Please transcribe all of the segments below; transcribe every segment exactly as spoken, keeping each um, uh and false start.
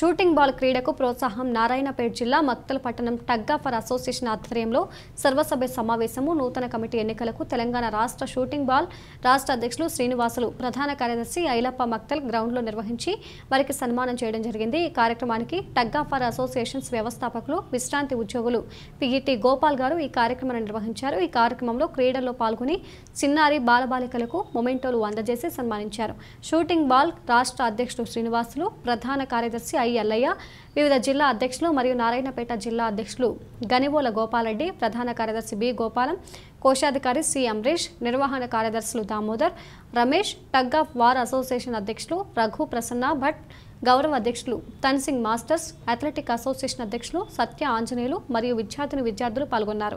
Shooting ball క్రీడకు ప్రోత్సాహం నారాయణపేట జిల్లా మక్తల్ పట్టణం టగ్గాఫర్ అసోసియేషన్ ఆధ్వర్యంలో సర్వసభ్య సమావేశము నూతన కమిటీ ఎన్నికలకు తెలంగాణ రాష్ట్ర షూటింగ్ బాల్ రాష్ట్ర అధ్యక్షులు శ్రీనివాసులు ప్రధాన కార్యదర్శి ఐలప్ప మక్తల్ గ్రౌండ్లో నిర్వహించి వారికి సన్మానం చేయడం జరిగింది। ఈ కార్యక్రమానికి టగ్గాఫర్ అసోసియేషన్స్ వ్యవస్థాపకులు విశ్రాంతి ఉద్యోగులు పిఈటి గోపాల్ గారు ఈ కార్యక్రమాన్ని నిర్వహించారు। ఈ కార్యక్రమంలో క్రీడల్లో పాల్గొని చిన్నారి బాలబాలికలకు మొమెంటోలు అందజేసి సన్మానించారు। షూటింగ్ బాల్ రాష్ట్ర అధ్యక్షులు శ్రీనివాసులు ప్రధాన కార్యదర్శి ఐ ఎల్లయ్య వివిధ జిల్లా అధ్యక్షులు మరియు నారాయణపేట జిల్లా అధ్యక్షులు గనివోల గోపాలరెడ్డి ప్రధాన కార్యదర్శి బి గోపాలం కోశాధికారి సి అమరేష్ నిర్వహణ కార్యదర్శులు Damodar Ramesh tug of war association అధ్యక్షులు రఘు ప్రసన్న భట్ గౌరవ అధ్యక్షులు తన్సింగ్ మాస్టర్స్ అథ్లెటిక్ అసోసియేషన్ అధ్యక్షులు సత్య ఆంజనేయులు మరియు విద్యార్థిని విద్యార్థులు పాల్గొన్నారు।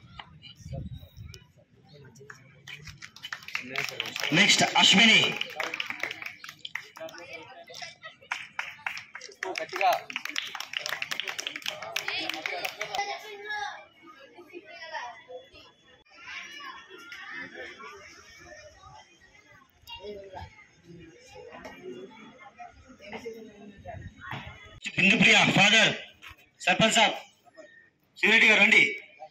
నెక్స్ట్ అశ్విని గట్టిగా బిందు ప్రియా ఫాదర్ సర్పంచ్ సాబ్ సిరెడ్డి గారు రండి।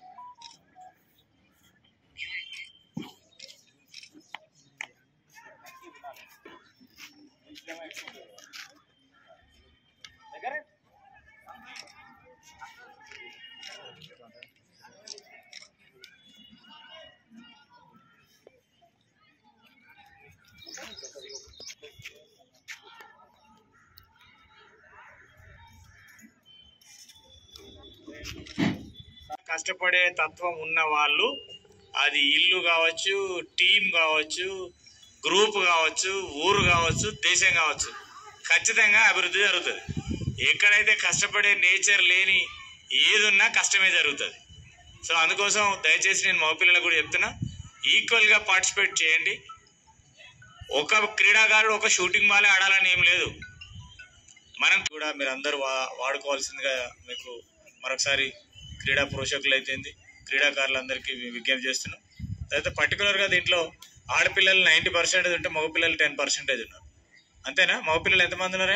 కష్టపడే తత్వం ఉన్న వాళ్ళు అది ఇల్లు కావచ్చు, టీం కావచ్చు, గ్రూప్ కావచ్చు, ఊరు కావచ్చు, దేశం కావచ్చు, ఖచ్చితంగా అభివృద్ధి జరుగుతుంది। ఎక్కడైతే కష్టపడే నేచర్ లేని ఏదున్నా కష్టమే జరుగుతుంది। సో అందుకోసం దయచేసి నేను మగపిల్లలకు కూడా చెప్తున్నా, ఈక్వల్గా పార్టిసిపేట్ చేయండి। ఒక క్రీడాకారుడు ఒక షూటింగ్ బాలే ఆడాలని ఏం లేదు, మనం కూడా మీరు అందరూ వా వాడుకోవాల్సిందిగా మీకు మరొకసారి క్రీడా పోషకులు అయితేంది క్రీడాకారులందరికీ విజ్ఞప్తి చేస్తున్నాం। అయితే పర్టికులర్గా దీంట్లో ఆడపిల్లలు నైంటీ పర్సెంటేజ్ ఉంటే మగపిల్లలు టెన్ పర్సెంటేజ్ ఉన్నారు, అంతేనా? మగపిల్లలు ఎంతమంది ఉన్నారే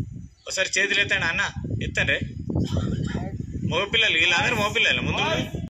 ఒకసారి చేతులు ఎత్తండి అన్న, ఎత్తండి మగపిల్లలు, వీళ్ళందరూ మగపిల్లలు ముందు